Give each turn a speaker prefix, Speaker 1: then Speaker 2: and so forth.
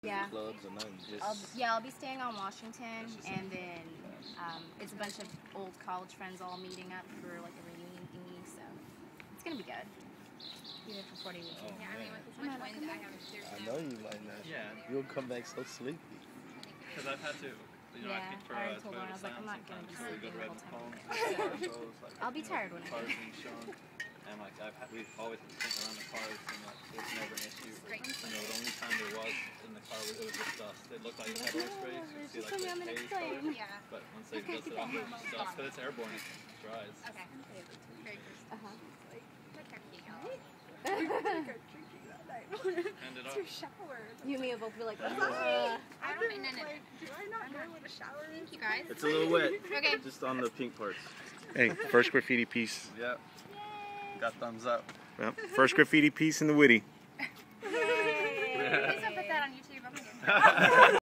Speaker 1: Yeah.
Speaker 2: Clubs or nothing.
Speaker 1: I'll be staying on Washington, and then it's a bunch of old college friends all meeting up for like a reunion thingy, so it's gonna be good. Be there for 40 weeks.
Speaker 2: Oh,
Speaker 3: yeah, I mean, with as much wind,
Speaker 2: I know you like that.
Speaker 4: Yeah.
Speaker 2: You'll come back so sleepy.
Speaker 4: Because I've had to, I peek for
Speaker 1: I already told Lauren, I was like, I'm not gonna be sleeping the whole time. I'll be tired when I
Speaker 4: cars being shown, and like we've always had to think around the cars, and like it was never an issue. The only time there was in the car was it was just dust. It looked like it had air spray, you could see like the haze color, but once they dust it off, it was just dust. But it's airborne, it dries.
Speaker 3: Okay. Very
Speaker 4: End it off.
Speaker 3: shower.
Speaker 1: You and me will both be like,
Speaker 3: I don't know.
Speaker 5: Do I not know what a shower is?
Speaker 3: Thank you guys.
Speaker 2: It's a little wet.
Speaker 3: Okay.
Speaker 2: Just on the pink parts.
Speaker 6: Hey, first graffiti piece.
Speaker 2: Yep. Got thumbs up.
Speaker 6: Well, first graffiti piece in the Witte.
Speaker 3: Please don't put that on YouTube. I'm gonna